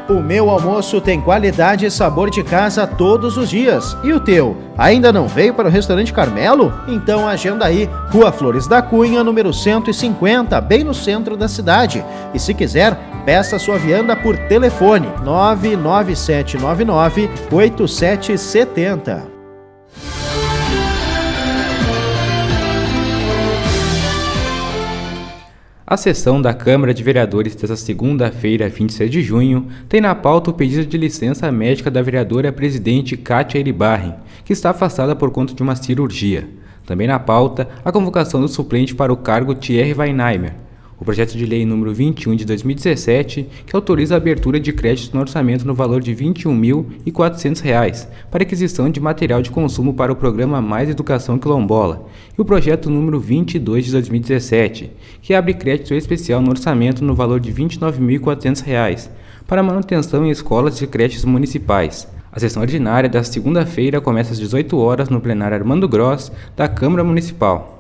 O meu almoço tem qualidade e sabor de casa todos os dias. E o teu? Ainda não veio para o Restaurante Carmelo? Então agenda aí, Rua Flores da Cunha, número 150, bem no centro da cidade. E se quiser, peça sua vianda por telefone 99799-8770. A sessão da Câmara de Vereadores desta segunda-feira, 26 de junho, tem na pauta o pedido de licença médica da vereadora presidente Kátia Iribarren, que está afastada por conta de uma cirurgia. Também na pauta, a convocação do suplente para o cargo Thierry Weinheimer. O projeto de lei número 21 de 2017, que autoriza a abertura de crédito no orçamento no valor de R$ 21.400 para aquisição de material de consumo para o programa Mais Educação Quilombola, e o projeto número 22 de 2017, que abre crédito especial no orçamento no valor de R$ 29.400 para manutenção em escolas e creches municipais. A sessão ordinária da segunda-feira começa às 18 horas no plenário Armando Gross da Câmara Municipal.